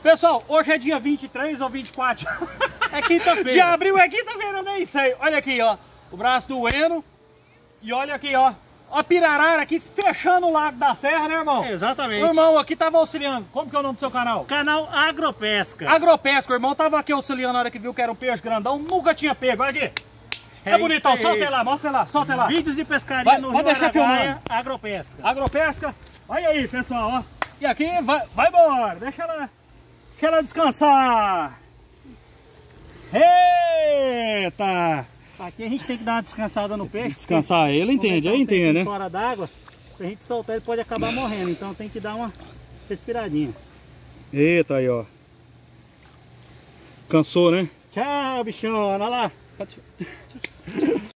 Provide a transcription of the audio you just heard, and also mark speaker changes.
Speaker 1: Pessoal, hoje é dia 23 ou 24?
Speaker 2: É quinta-feira.
Speaker 1: De abril é quinta-feira, eu nem sei. Olha aqui, ó. O braço doendo. E olha aqui, ó. Ó a pirarara aqui fechando o Lago da Serra, né, irmão?
Speaker 2: Exatamente.
Speaker 1: O irmão aqui tava auxiliando. Como que é o nome do seu canal?
Speaker 2: Canal Agropesca.
Speaker 1: Agropesca. O irmão tava aqui auxiliando na hora que viu que era um peixe grandão. Nunca tinha pego. Olha aqui. É bonitão. Solta ele lá, mostra lá, solta ele lá.
Speaker 2: Vídeos de pescaria no Rio
Speaker 1: deixar
Speaker 2: Aragaia,
Speaker 1: filmando.
Speaker 2: Agropesca.
Speaker 1: Agropesca. Olha aí, pessoal, ó. E aqui, vai embora. Deixa ela descansar. Eita!
Speaker 2: Aqui a gente tem que dar uma descansada no peixe.
Speaker 1: Descansar ele, entende, aí entende, né?
Speaker 2: Fora d'água, se a gente soltar ele pode acabar morrendo, então tem que dar uma respiradinha.
Speaker 1: Eita, aí, ó. Cansou, né?
Speaker 2: Tchau, bichona, olha lá.